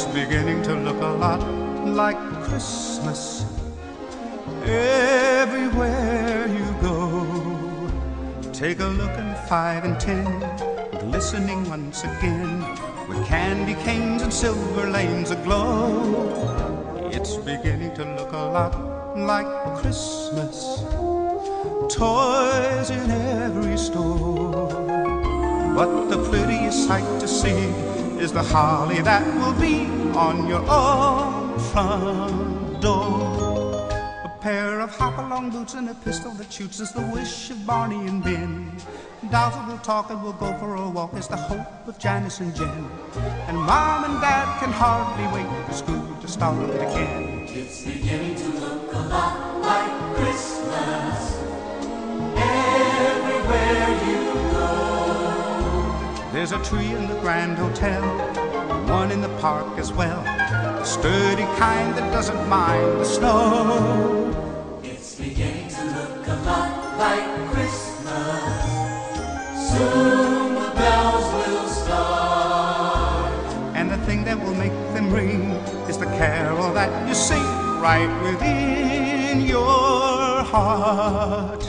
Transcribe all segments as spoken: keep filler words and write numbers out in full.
beginning to look a lot like Christmas everywhere you go. Take a look at five and ten, glistening once again, with candy canes and silver lanes aglow. It's beginning to look a lot like Christmas, toys in every store. But the prettiest sight to see is the holly that will be on your own front door. A pair of hop-along boots and a pistol that shoots is the wish of Barney and Ben. Dolls that will talk and will go for a walk is the hope of Janice and Jen. And Mom and Dad can hardly wait for school to start again. It's beginning to look a lot like Christmas everywhere you go. There's a tree in the Grand Hotel, one in the park as well, a sturdy kind that doesn't mind the snow. It's beginning to look a lot like Christmas. Soon the bells will start. And the thing that will make them ring is the carol that you sing right within your heart.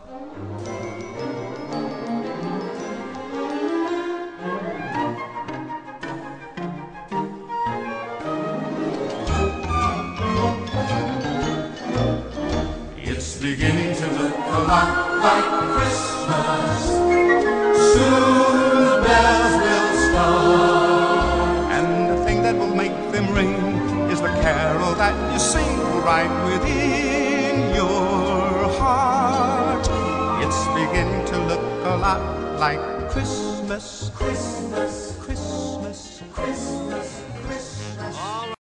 It's beginning to look a lot like Christmas. Soon the bells will start. And the thing that will make them ring is the carol that you sing right within your heart. It's beginning to look a lot like Christmas. Christmas.